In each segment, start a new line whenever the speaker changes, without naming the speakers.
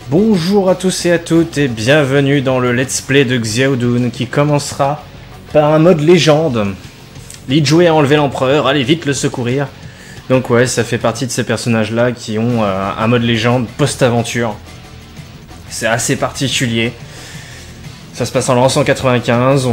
Bonjour à tous et à toutes et bienvenue dans le let's play de Xiaodun qui commencera par un mode légende. Li Jue a enlevé l'empereur, allez vite le secourir. Donc ouais, ça fait partie de ces personnages là qui ont un mode légende post-aventure. C'est assez particulier. Ça se passe en l'an 195,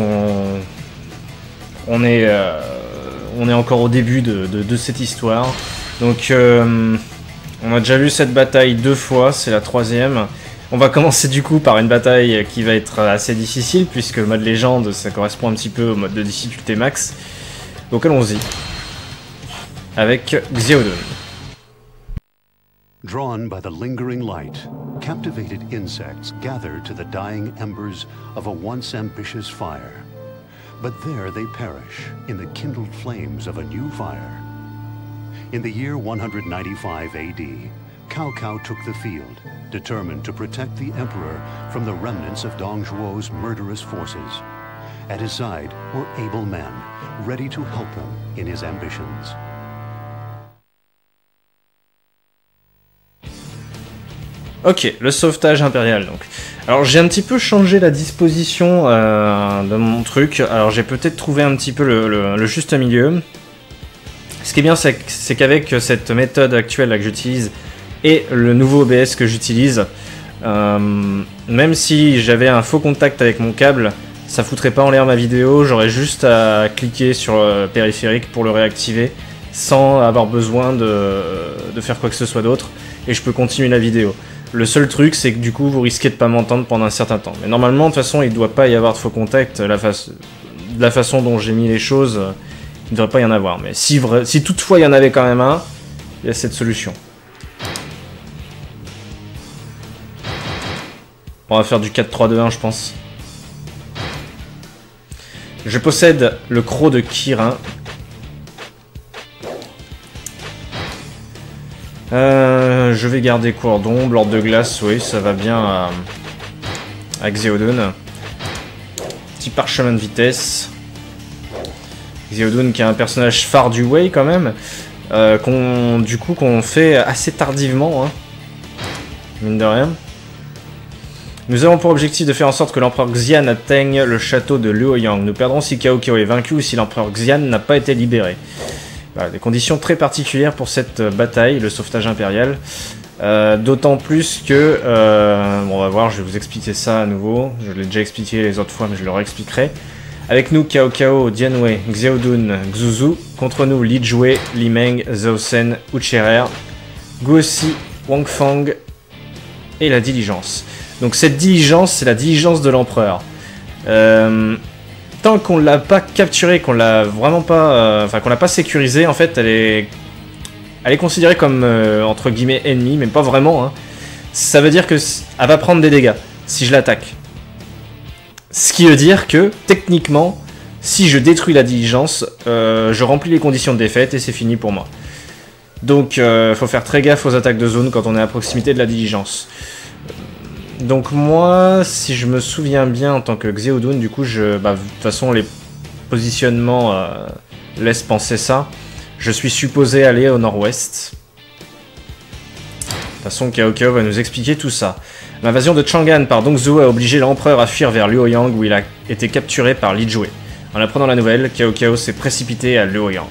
on est encore au début de cette histoire. Donc on a déjà vu cette bataille 2 fois, c'est la 3e. On va commencer du coup par une bataille qui va être assez difficile, puisque le mode légende, ça correspond un petit peu au mode de difficulté max. Donc allons-y. Avec Xiaodun.
Drawn by the lingering light, captivated insects gather to the dying embers of a once ambitious fire. But there they perish in the kindled flames of a new fire. In the year 195 AD, Cao Cao took the field, determined to protect the emperor from the remnants of Dong Zhuo's murderous forces. At his side were able men, ready to help him in his ambitions.
Ok, le sauvetage impérial donc. Alors j'ai un petit peu changé la disposition de mon truc. Alors j'ai peut-être trouvé un petit peu le juste milieu. Ce qui est bien, c'est qu'avec cette méthode actuelle là, que j'utilise et le nouveau OBS que j'utilise, même si j'avais un faux contact avec mon câble, ça foutrait pas en l'air ma vidéo. J'aurais juste à cliquer sur le périphérique pour le réactiver sans avoir besoin de faire quoi que ce soit d'autre. Et je peux continuer la vidéo. Le seul truc, c'est que du coup, vous risquez de pas m'entendre pendant un certain temps. Mais normalement, de toute façon, il doit pas y avoir de faux contact. De la façon dont j'ai mis les choses, il ne devrait pas y en avoir. Mais si toutefois il y en avait quand même un, il y a cette solution. On va faire du 4-3-2-1, je pense. Je possède le croc de Kirin. Je vais garder Cordon, l'ordre de glace, oui, ça va bien à Xiaodun. Petit parchemin de vitesse. Xiaodun qui est un personnage phare du Wei quand même, qu'on fait assez tardivement, hein, mine de rien. Nous avons pour objectif de faire en sorte que l'empereur Xian atteigne le château de Luoyang. Nous perdrons si Cao Cao est vaincu ou si l'empereur Xian n'a pas été libéré. Voilà, des conditions très particulières pour cette bataille, le sauvetage impérial. D'autant plus que... bon, on va voir, je vais vous expliquer ça à nouveau. Je l'ai déjà expliqué les autres fois, mais je le réexpliquerai. Avec nous, Cao Cao, Dianwei, Xiaodun, Xuzu. Contre nous, Li Jue, Li Meng, Zhao Sen, Wucherer, Guosi, Wang Fang et la diligence. Donc cette diligence, c'est la diligence de l'empereur. Tant qu'on l'a pas capturée, qu'on l'a vraiment pas, qu'on l'a pas sécurisée, en fait, elle est considérée comme entre guillemets ennemie, mais pas vraiment. Hein. Ça veut dire que elle va prendre des dégâts si je l'attaque. Ce qui veut dire que techniquement, si je détruis la diligence, je remplis les conditions de défaite et c'est fini pour moi. Donc, faut faire très gaffe aux attaques de zone quand on est à proximité de la diligence. Donc moi, si je me souviens bien en tant que Xiaodun, du coup, de toute façon, les positionnements laissent penser ça. Je suis supposé aller au nord-ouest. De toute façon, Cao Cao va nous expliquer tout ça. L'invasion de Chang'an par Dong Zhuo a obligé l'empereur à fuir vers Luoyang où il a été capturé par Li Jue. En apprenant la nouvelle, Cao Cao s'est précipité à Luoyang.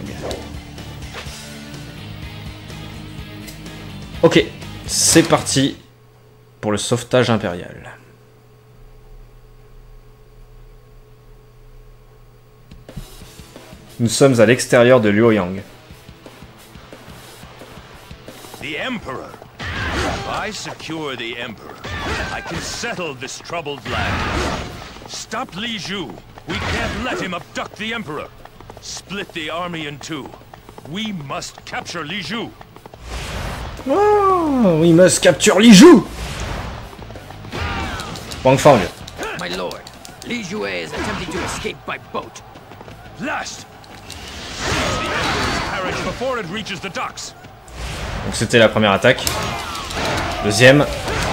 Ok, c'est parti pour le sauvetage impérial. Nous sommes à l'extérieur de Luoyang.
The Emperor. If I secure the Emperor, I can settle this troubled land. Stop Li Jue. We can't let him abduct the Emperor. Split the army in two. We must capture Li Jue.
Oh, we must capture Li Jue. Wang Fang.
My lord, Li Jue is attempting to escape by boat.
Last. The Emperor's carriage before it reaches the docks.
Donc c'était la première attaque. Deuxième.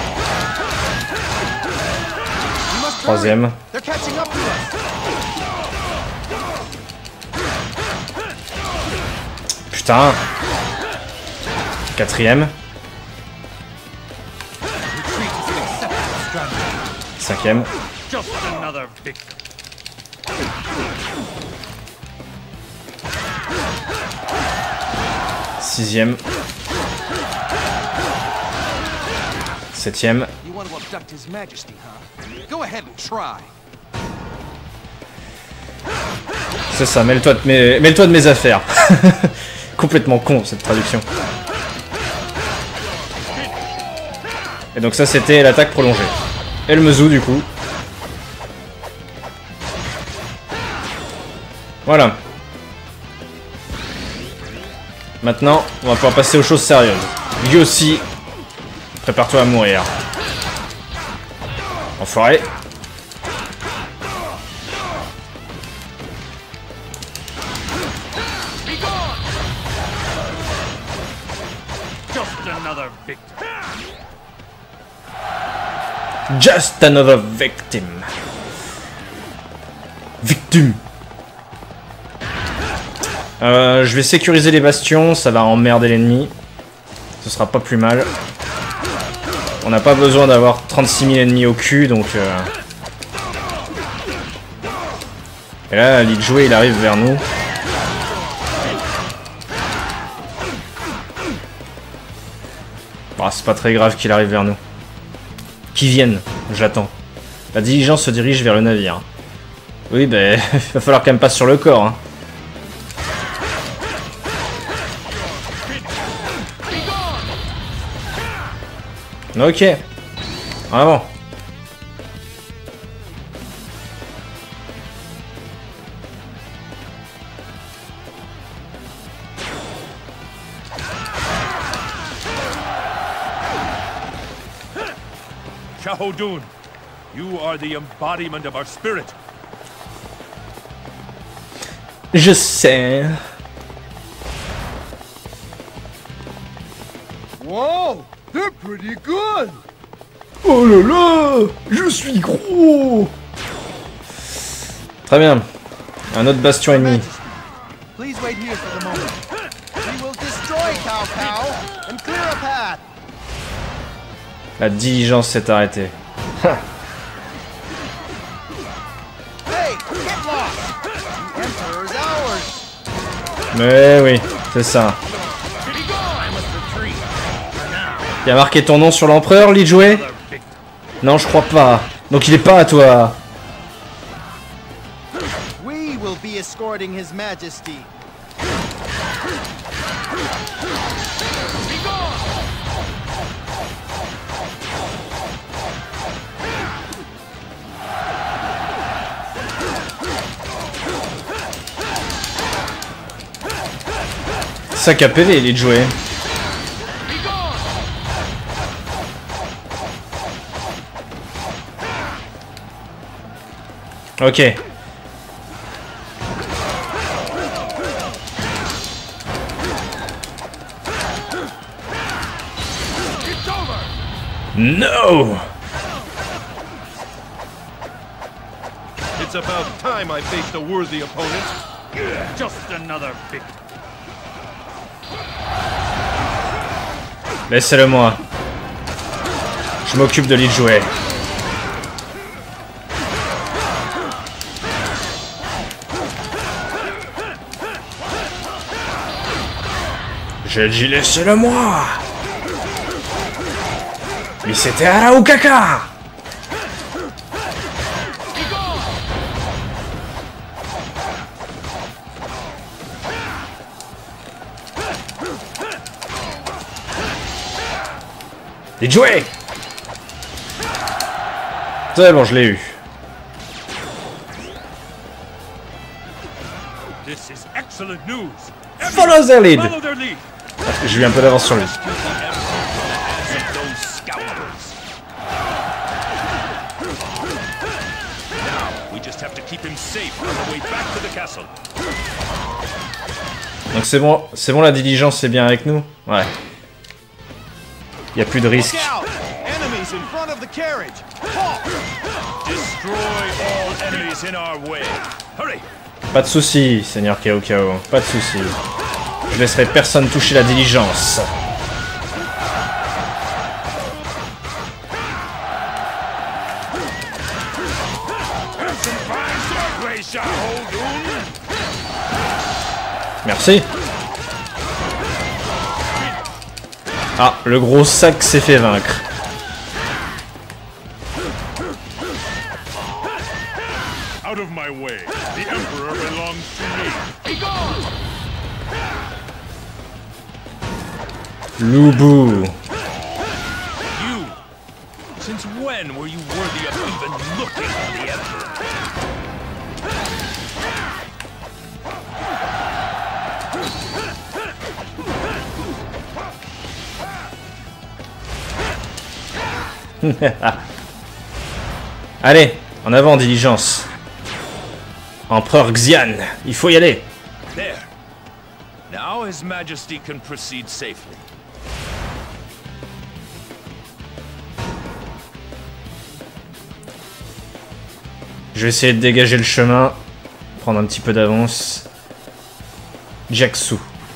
Troisième. Putain. Quatrième. 5e.
Just another victim.
6e. 7e.
You want to abduct His Majesty, huh? Go ahead and try.
C'est ça, mêle-toi de mes affaires. Complètement con cette traduction. Et donc ça c'était l'attaque prolongée. Et le Mezou du coup. Voilà. Maintenant, on va pouvoir passer aux choses sérieuses. Yossi, prépare-toi à mourir. Enfoiré. Just another victim. Victime. Je vais sécuriser les bastions, ça va emmerder l'ennemi. Ce sera pas plus mal. On n'a pas besoin d'avoir 36 000 ennemis au cul, donc... Et là, Li Jue, il arrive vers nous. Bon, c'est pas très grave qu'il arrive vers nous. Qu'il vienne, j'attends. La diligence se dirige vers le navire. Oui, ben, il va falloir qu'elle me passe sur le corps. Hein. Ok. En avant.
Shahou-Dun, you are the embodiment of our spirit.
Je sais.
Whoa, they're pretty good.
Oh là là, je suis gros. Très bien. Un autre bastion ennemi.
Please wait here for the moment. We will destroy Cao Cao and clear a path.
La diligence s'est arrêtée.
Hey, get lost. The Emperor is ours.
Mais oui, c'est ça. Il y a marqué ton nom sur l'empereur, Li Jue? Non, je crois pas. Donc il est pas à toi.
We will be escorting His Majesty.
Sac à PV, Li Jue. Ok. No!
It's about time I faced a worthy opponent. Just another victim.
Laissez-le moi. Je m'occupe de Li Jue. J'ai dit laissez-le moi. Mais c'était Araukaka. Li Jue. C'est bon, je l'ai eu.
This is excellent news.
Follow their lead.
Follow their lead.
J'ai eu un peu d'avance sur lui. Donc c'est bon, la diligence est bien avec nous. Ouais. Y a plus de risque. Pas de soucis, Seigneur Cao Cao. Pas de soucis. Je laisserai personne toucher la diligence. Merci. Ah, le gros sac s'est fait vaincre.
Out of my way. The Emperor belongs to me. Be gone!
Loubou.
You. Since when were you worthy of even looking at the Emperor?
Allez, en avant, diligence. Empereur Xian, il faut y aller.
There. Now His Majesty can proceed safely.
Je vais essayer de dégager le chemin, prendre un petit peu d'avance. Jiaxu.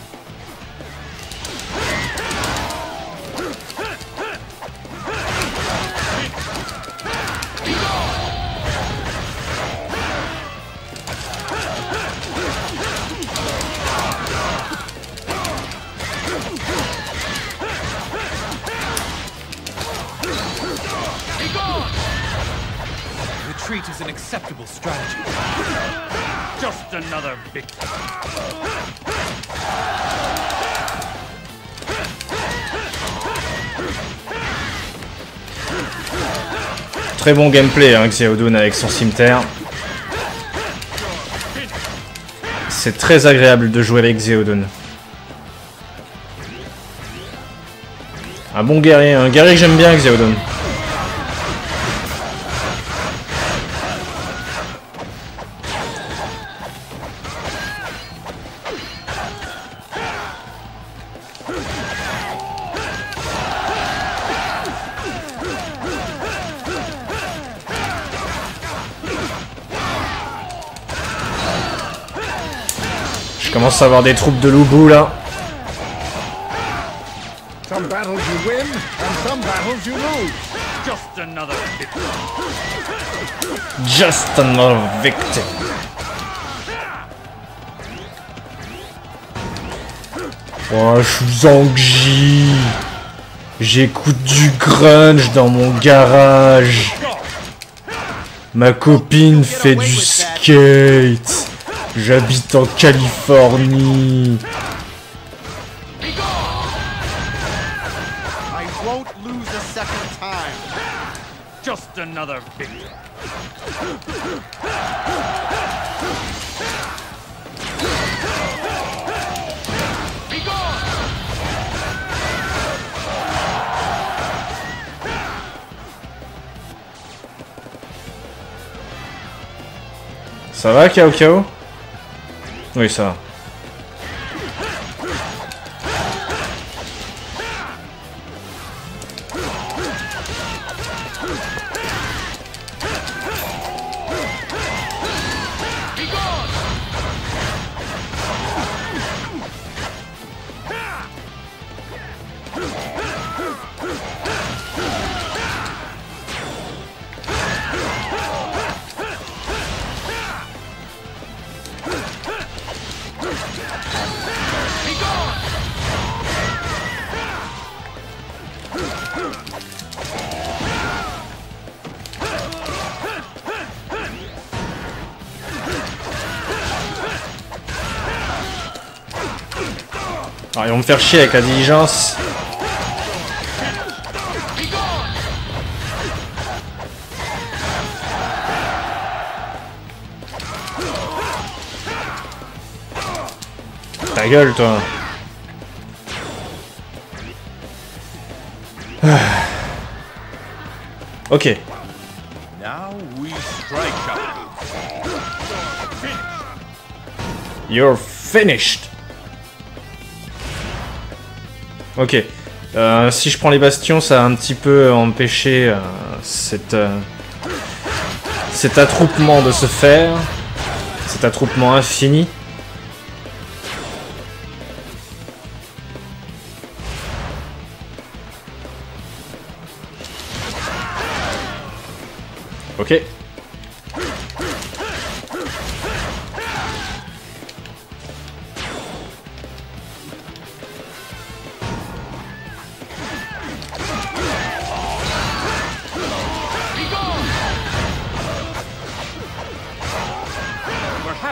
Retreat is an acceptable strategy.
Just another victim.
Très bon gameplay, hein, Xiaodun avec son cimetière. C'est très agréable de jouer avec Xiaodun. Un bon guerrier, un guerrier que j'aime bien, Xiaodun. Je commence à avoir des troupes de Loubou là.
Some battles you win, and some battles you lose.
Just another victim.
Just another victim. Oh, je suis Zhangji. J'écoute du grunge dans mon garage. Ma copine fait du skate. J'habite en Californie.
I won't lose a second time.
Just another victim.
Ça va, Cao Cao? Oui, ça va. Alors, ils vont me faire chier avec la diligence. Ta gueule, toi. Ok.
Now we strike out.
You're finished. Ok. Si je prends les bastions, ça va un petit peu empêcher cet attroupement de se faire. Cet attroupement infini. Ok.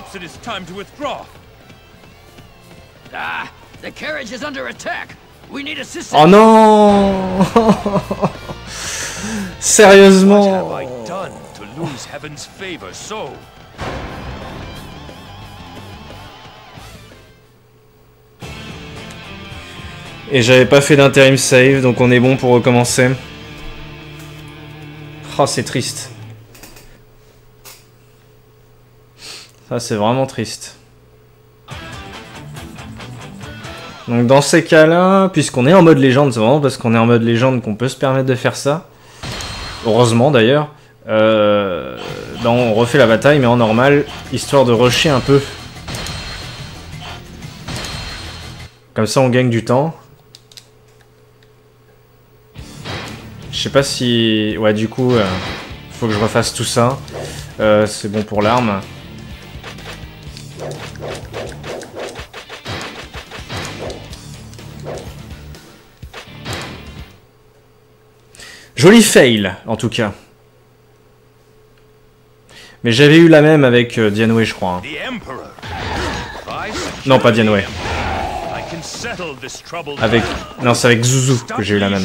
Perhaps it is time to withdraw.
Ah, the carriage is under attack. We need assistance.
Oh non.
What
Sérieusement.
have I done to lose heaven's favor so?
Et j'avais pas fait d'interim save, donc on est bon pour recommencer. Oh, c'est triste. Ça, c'est vraiment triste. Donc dans ces cas-là, puisqu'on est en mode légende, c'est vraiment parce qu'on est en mode légende qu'on peut se permettre de faire ça. Heureusement d'ailleurs. On refait la bataille, mais en normal, histoire de rusher un peu. Comme ça, on gagne du temps. Je sais pas si... Ouais, du coup, faut que je refasse tout ça. C'est bon pour l'arme. Joli fail, en tout cas. Mais j'avais eu la même avec Dianwei, je crois. Hein. Non, pas Dianwei. Avec... Non, c'est avec Zuzu que j'ai eu la même.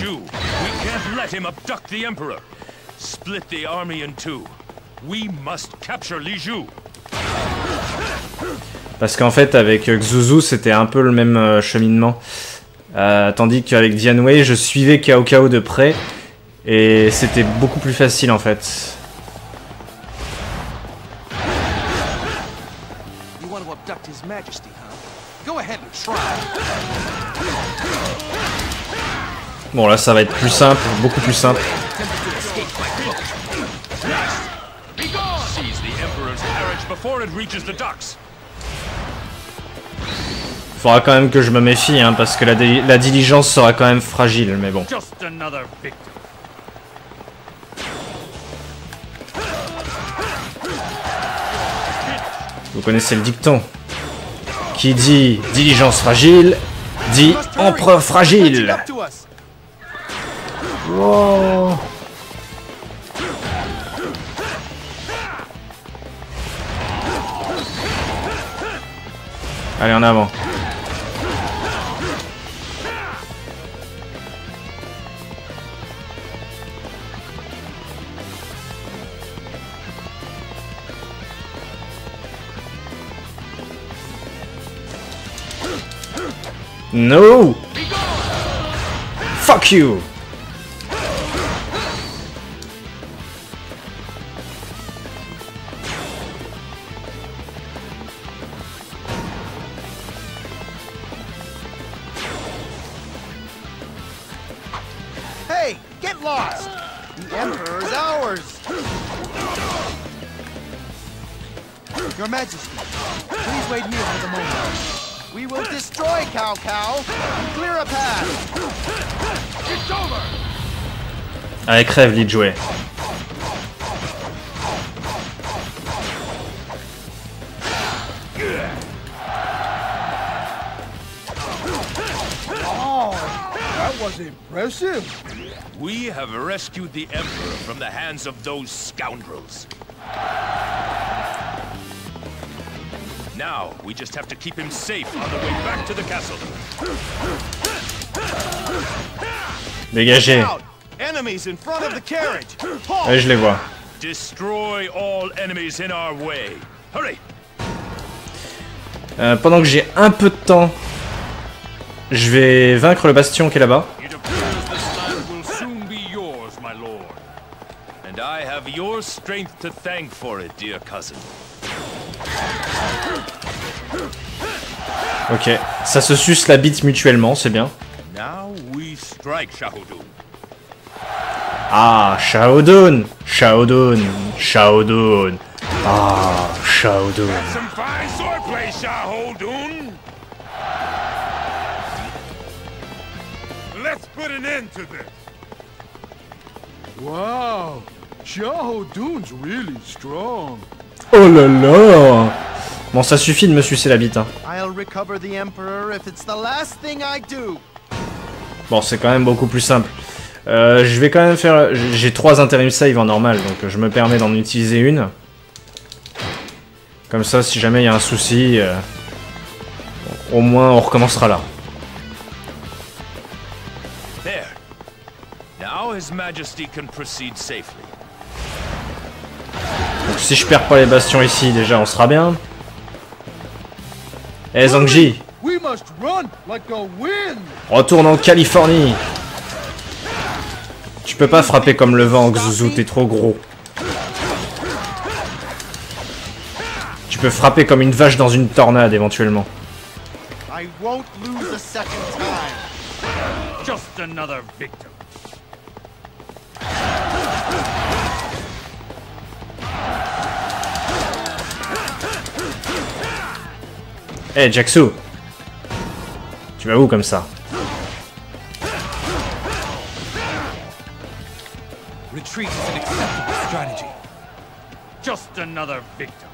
Parce qu'en fait, avec Zuzu, c'était un peu le même cheminement. Tandis qu'avec Dianwei, je suivais Cao Cao de près. Et c'était beaucoup plus facile en fait. Bon là ça va être plus simple, beaucoup plus simple. Faudra quand même que je me méfie hein, parce que la diligence sera quand même fragile, mais bon. Vous connaissez le dicton. Qui dit diligence fragile, dit empereur fragile. Wow. Allez, en avant. No! Fuck you!
Hey, get lost! The Emperor is ours! Your Majesty, please wait here for the moment. We will destroy Cao Cao and clear a path. It's over.
Allez, crève, Li Jue.
Oh, that was impressive.
We have rescued the Emperor from the hands of those scoundrels. Now, we just have to keep him safe on the way back to the castle.
Dégagez.
Enemies in front of the carriage.
Ouais, je les vois.
Destroy all enemies in our way. Hurry.
Pendant que j'ai un peu de temps, je vais vaincre le bastion qui est là-bas.
It appears this land will soon be yours, my lord. And I have your strength to thank for it, dear cousin.
Ok, ça se suce la bite mutuellement, c'est bien.
Now we strike, Xiahou Dun.
Ah, Xiahou Dun, Xiahou Dun, Xiahou Dun. Ah, Xiahou Dun.
Some fine swordplay, Xiahou Dun. Let's put an end to this.
Wow, Xiahou Dun's really strong.
Oh là là. Bon, ça suffit de me sucer la bite. Hein.
I'll recover the Emperor if it's the last thing I do.
Bon, c'est quand même beaucoup plus simple. Je vais quand même faire... J'ai 3 interim save en normal, donc je me permets d'en utiliser une. Comme ça, si jamais il y a un souci, au moins on recommencera là.
There. Now His Majesty can proceed safely.
Donc si je perds pas les bastions ici, déjà on sera bien. Eh Zhangji,
We must run like the wind.
retourne en Californie. Tu peux pas frapper comme le vent, Xuzu, t'es trop gros. Tu peux frapper comme une vache dans une tornade éventuellement.
I won't lose a second time.
Just another victim.
Eh Jaxu, tu vas où comme ça?
Retreat is an acceptable strategy. Just another victim.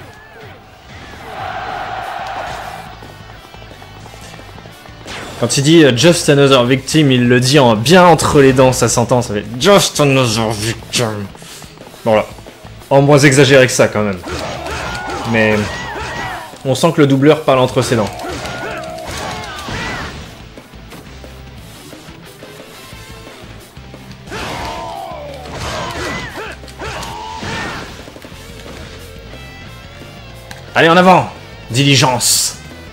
Quand il dit Just Another Victim, il le dit en bien entre les dents, ça s'entend, ça fait Just Another Victim. Bon là, en moins exagéré que ça quand même. Mais on sent que le doubleur parle entre ses dents. Allez en avant, diligence.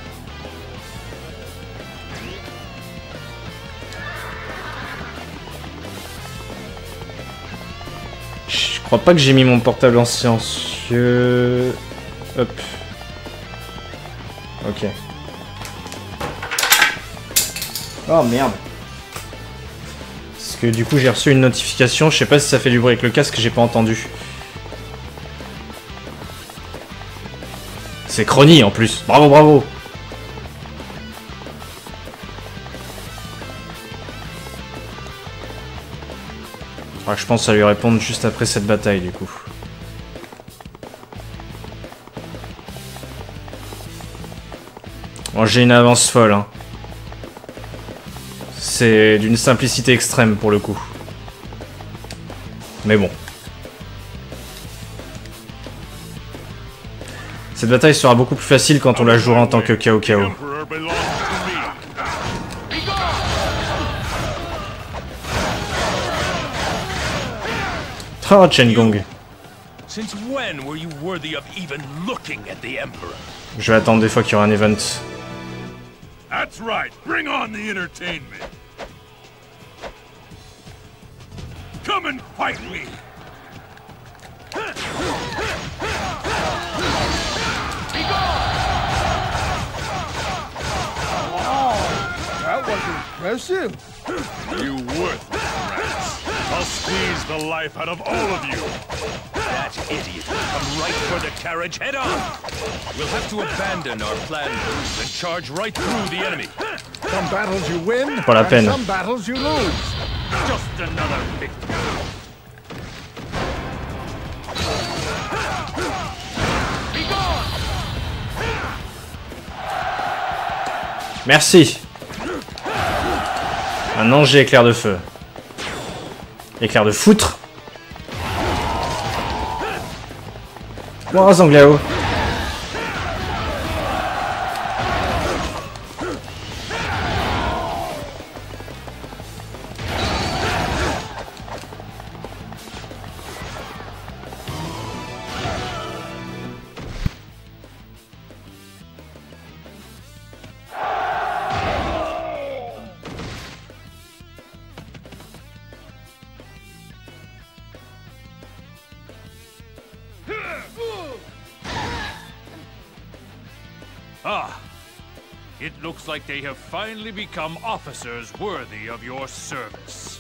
Je crois pas que j'ai mis mon portable en silencieux. Hop. Ok. Oh merde. Parce que du coup j'ai reçu une notification, je sais pas si ça fait du bruit avec le casque, j'ai pas entendu. C'est Crony en plus. Bravo, bravo. Ah, je pense que ça lui répondre juste après cette bataille du coup. Bon, j'ai une avance folle. Hein. C'est d'une simplicité extrême pour le coup. Mais bon. Cette bataille sera beaucoup plus facile quand on la jouera en tant que Cao Cao. Ah, Chen Gong.
Since when were you worthy of even looking at the Emperor?
Je vais attendre des fois qu'il y aura un event.
That's right. Bring on the entertainment. Come and fight me.
That was impressive.
You worthless rats. I'll squeeze the life out of all of you. That idiot will come right for the carriage head on. We'll have to abandon our plan and charge right through the enemy.
Some battles you win,
Pas la peine.
and some battles you lose.
Just another victim.
Merci. Maintenant j'ai éclair de feu. Éclair de foutre. Wow, Zanglao.
Ah, it looks like they have finally become officers worthy of your service.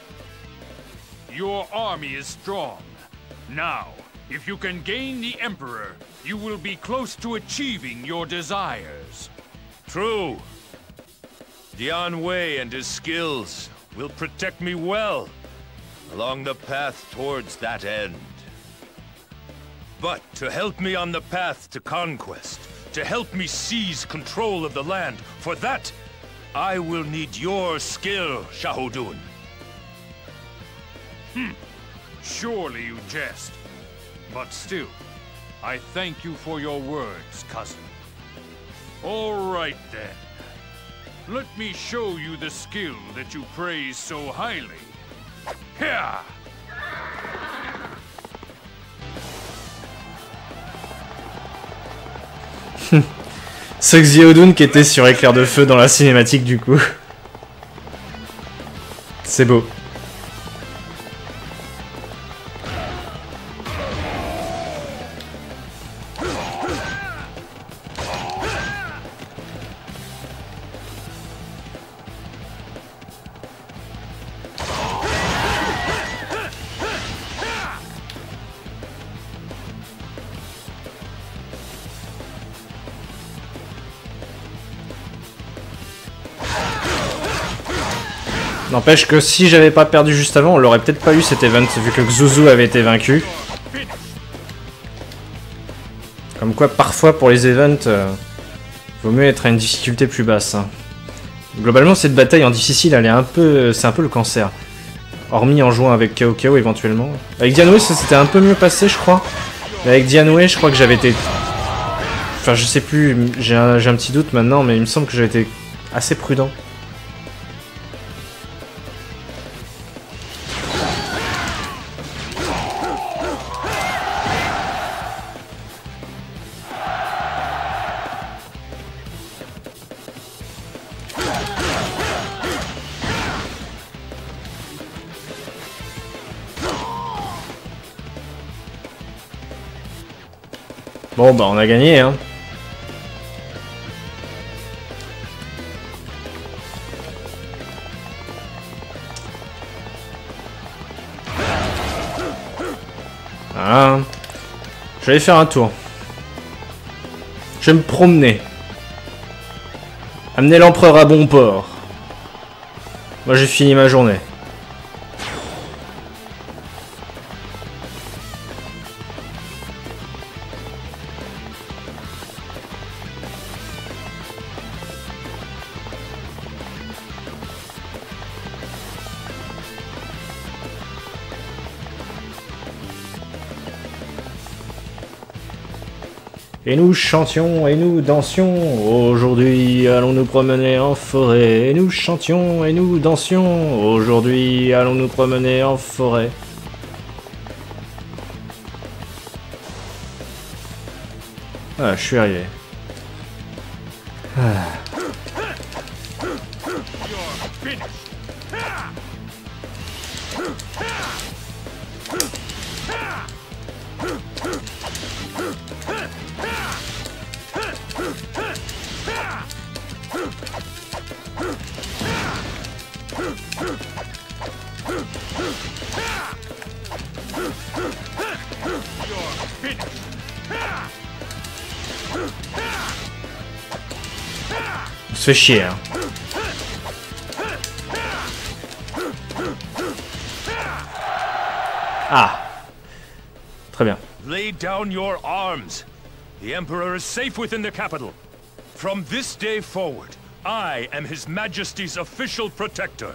Your army is strong. Now, if you can gain the Emperor, you will be close to achieving your desires. True. Dian Wei and his skills will protect me well along the path towards that end. But to help me on the path to conquest, to help me seize control of the land, for that, I will need your skill, Shahudun. Surely you jest. But still, I thank you for your words, cousin. All right then. Let me show you the skill that you praise so highly. Here!
Ce Xiaodun qui était sur éclair de feu dans la cinématique du coup. C'est beau. N'empêche que si j'avais pas perdu juste avant, on l'aurait peut-être pas eu cet event, vu que Xuzu avait été vaincu. Comme quoi, parfois, pour les events, vaut mieux être à une difficulté plus basse. Hein. Globalement, cette bataille en difficile, elle est un peu... c'est un peu le cancer. Hormis en jouant avec Cao Cao, éventuellement. Avec Dianwei, ça s'était un peu mieux passé, je crois. Mais avec Dianwei, je crois que j'avais été... Enfin, je sais plus, j'ai un petit doute maintenant, mais il me semble que j'avais été assez prudent. Bon bah on a gagné hein. Ah. Je vais aller faire un tour. Je vais me promener. Amener l'empereur à bon port. Moi j'ai fini ma journée. Et nous chantions et nous dansions, aujourd'hui allons nous promener en forêt. Et nous chantions et nous dansions, aujourd'hui allons nous promener en forêt. Ah, je suis arrivé. Ah. On se fait chier, hein. Ah. Très bien.
Lay down your arms. The Emperor is safe within the capital. From this day forward, I am His Majesty's official protector.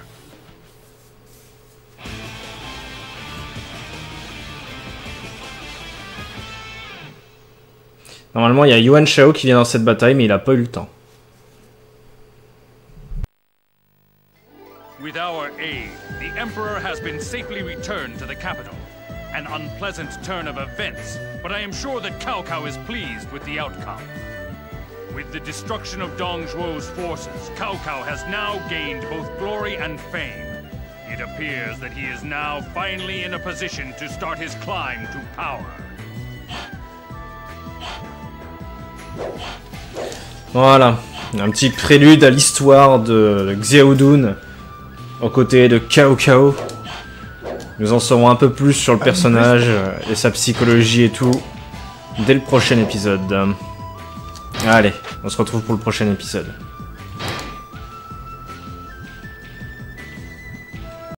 Normalement, il y a Yuan Shao qui vient dans cette bataille, mais il a pas eu le temps.
With our aid, the Emperor has been safely returned to the capital. An unpleasant turn of events, but I am sure that Cao Cao is pleased with the outcome. With the destruction of Dong Zhuo's forces, Cao Cao has now gained both glory and fame. It appears that he is now finally in a position to start his climb to power.
Voilà, un petit prélude à l'histoire de Xiaodun aux côtés de Cao Cao. Nous en saurons un peu plus sur le personnage et sa psychologie et tout dès le prochain épisode. Allez, on se retrouve pour le prochain épisode.